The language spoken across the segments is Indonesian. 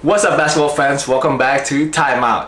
What's up basketball fans, welcome back to Time Out.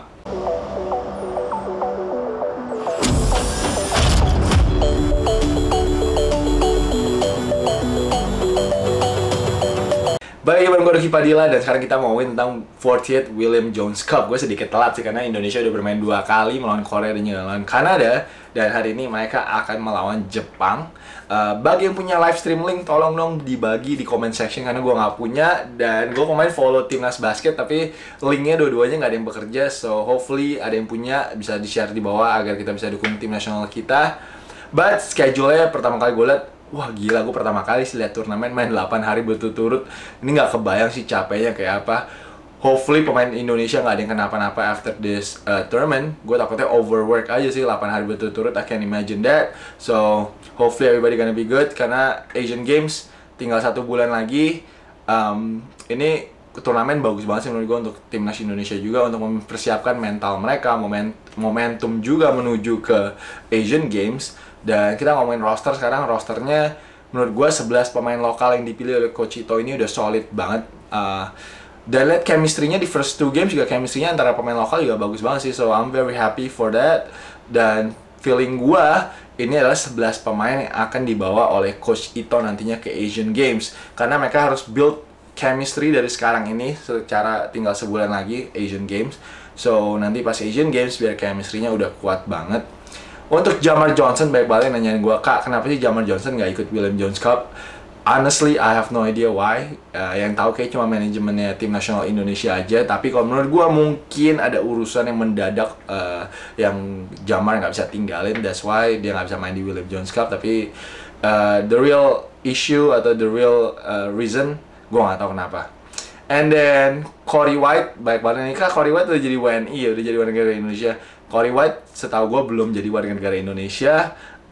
Balik lagi bareng gue Doki Padilla dan sekarang kita mau ngomongin tentang 40th William Jones Cup. Gue sedikit telat sih karena Indonesia udah bermain 2 kali melawan Korea dan juga melawan Kanada. Dan hari ini mereka akan melawan Jepang. Bagi yang punya live stream link, tolong dong dibagi di comment section karena gue nggak punya. Dan gue kemarin follow timnas basket tapi linknya dua-duanya nggak ada yang bekerja. So hopefully ada yang punya bisa di-share di bawah agar kita bisa dukung tim nasional kita. But schedule-nya pertama kali gue liat, wah gila, gue pertama kali sih lihat turnamen main 8 hari berturut-turut. Ini nggak kebayang sih capeknya kayak apa. Hopefully pemain Indonesia nggak ada yang kenapa-napa after this tournament. Gue takutnya overwork aja sih 8 hari berturut-turut. I can imagine that. So hopefully everybody gonna be good. Karena Asian Games tinggal 1 bulan lagi. Ini turnamen bagus banget sih menurut gue untuk timnas Indonesia juga. Untuk mempersiapkan mental mereka, momentum juga menuju ke Asian Games. Dan kita ngomongin roster sekarang. Rosternya menurut gue 11 pemain lokal yang dipilih oleh Coach Ito ini udah solid banget. Dan lihat chemistry-nya di first 2 games juga, chemistry-nya antara pemain lokal juga bagus banget sih. So I'm very happy for that. Dan feeling gue ini adalah 11 pemain yang akan dibawa oleh Coach Ito nantinya ke Asian Games. Karena mereka harus build chemistry dari sekarang ini secara tinggal sebulan lagi Asian Games. So nanti pas Asian Games biar chemistry-nya udah kuat banget. Untuk Jamar Johnson, baik balik nanyain gue, Kak, kenapa sih Jamar Johnson nggak ikut William Jones Cup? Honestly, I have no idea why. Yang tahu kayak cuma manajemennya tim nasional Indonesia aja. Tapi kalau menurut gue mungkin ada urusan yang mendadak yang Jamar nggak bisa tinggalin. That's why dia nggak bisa main di William Jones Cup. Tapi the real issue atau the real reason, gue nggak tahu kenapa. And then Corey White, baik banget nih, Kak, Corey White udah jadi WNI ya, udah jadi warga negara Indonesia. Corey White setahu gue belum jadi warga negara Indonesia.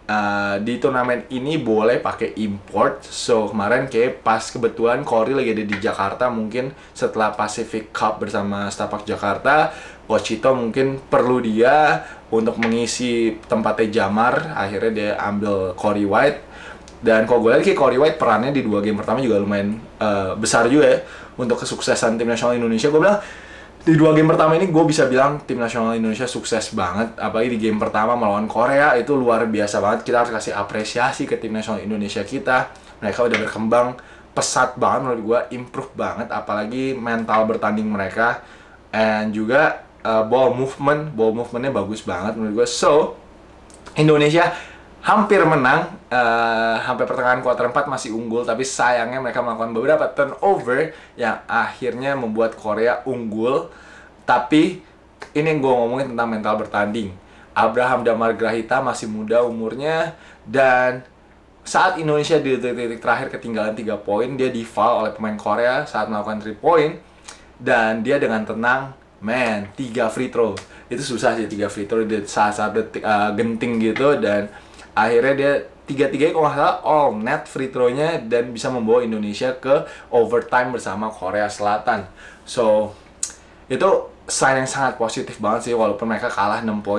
Di turnamen ini boleh pakai import. So kemarin kayak pas kebetulan Corey lagi ada di Jakarta, mungkin setelah Pacific Cup bersama Setapak Jakarta, Coach Ito mungkin perlu dia untuk mengisi tempatnya Jamar. Akhirnya dia ambil Corey White. Dan kalau gue lihat kayak Corey White perannya di 2 game pertama juga lumayan besar juga ya untuk kesuksesan tim nasional Indonesia. Gue bilang di 2 game pertama ini gue bisa bilang tim nasional Indonesia sukses banget. Apalagi di game pertama melawan Korea itu luar biasa banget. Kita harus kasih apresiasi ke tim nasional Indonesia kita. Mereka udah berkembang pesat banget menurut gue, improve banget. Apalagi mental bertanding mereka. And juga ball movementnya bagus banget menurut gue. So Indonesia hampir menang, hampir pertengahan kuarter 4 masih unggul, tapi sayangnya mereka melakukan beberapa turnover yang akhirnya membuat Korea unggul. Tapi ini yang gue ngomongin tentang mental bertanding. Abraham Damar Grahita masih muda umurnya, dan saat Indonesia di detik-detik terakhir ketinggalan 3 poin, dia di-foul oleh pemain Korea saat melakukan 3 point, dan dia dengan tenang, 3 free throw. Itu susah sih 3 free throw di saat-saat detik genting gitu, dan akhirnya dia 3-3 kalau nggak salah all net free throw-nya dan bisa membawa Indonesia ke overtime bersama Korea Selatan. So itu sign yang sangat positif banget sih, walaupun mereka kalah 6 poin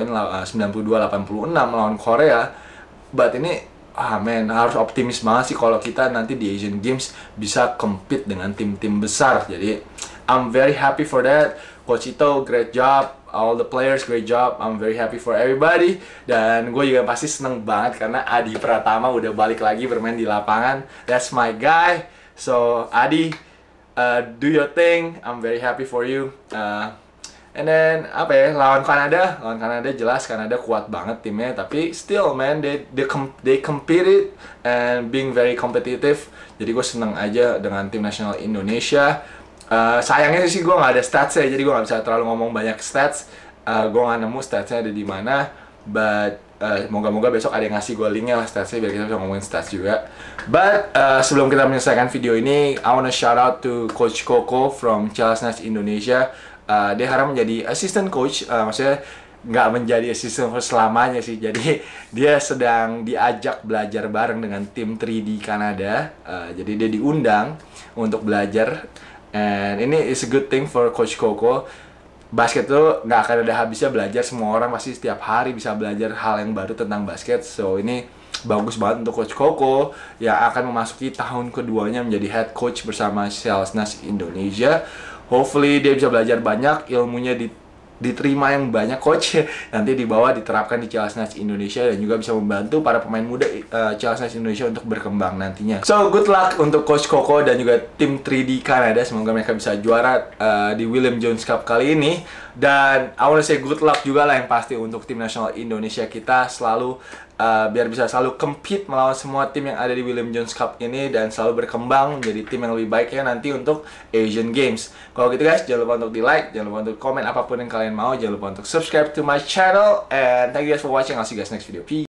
92-86 melawan Korea. But ini harus optimis banget sih kalau kita nanti di Asian Games bisa compete dengan tim-tim besar. Jadi I'm very happy for that. Coach Ito, great job. All the players, great job. I'm very happy for everybody. Dan gue juga pasti seneng banget karena Adi Pratama udah balik lagi bermain di lapangan. That's my guy. So Adi, do your thing. I'm very happy for you. And then lawan Kanada jelas Kanada kuat banget timnya, tapi still man, they competed and being very competitive. Jadi gue seneng aja dengan tim nasional Indonesia. Sayangnya sih gue nggak ada statsnya, jadi gue nggak bisa terlalu ngomong banyak stats. Gue nggak nemu statsnya ada di mana. But moga-moga besok ada yang ngasih gue linknya lah statsnya biar kita bisa ngomongin stats juga. But sebelum kita menyelesaikan video ini, I wanna shout out to Coach Koko from Chelsea Indonesia. Dia harap menjadi assistant coach, maksudnya nggak menjadi assistant coach selamanya sih. Jadi dia sedang diajak belajar bareng dengan tim 3D Kanada. Jadi dia diundang untuk belajar. And ini is a good thing for Coach Koko. Basket tuh nggak akan ada habisnya belajar. Semua orang pasti setiap hari bisa belajar hal yang baru tentang basket. So ini bagus banget untuk Coach Koko yang akan memasuki tahun keduanya menjadi head coach bersama Selesnas Indonesia. Hopefully dia bisa belajar banyak, ilmunya diterima yang banyak coach, nanti dibawa diterapkan di Chelsea Knights Indonesia dan juga bisa membantu para pemain muda Chelsea Knights Indonesia untuk berkembang nantinya. So good luck untuk Coach Koko dan juga tim 3D Kanada, semoga mereka bisa juara di William Jones Cup kali ini. Dan I wanna say good luck juga lah yang pasti untuk tim nasional Indonesia kita, selalu biar bisa selalu compete melawan semua tim yang ada di William Jones Cup ini dan selalu berkembang menjadi tim yang lebih baik ya nanti untuk Asian Games. Kalau gitu guys, jangan lupa untuk di like, jangan lupa untuk komen apapun yang kalian mau, jangan lupa untuk subscribe to my channel, and thank you guys for watching. I'll see you guys next video. Peace.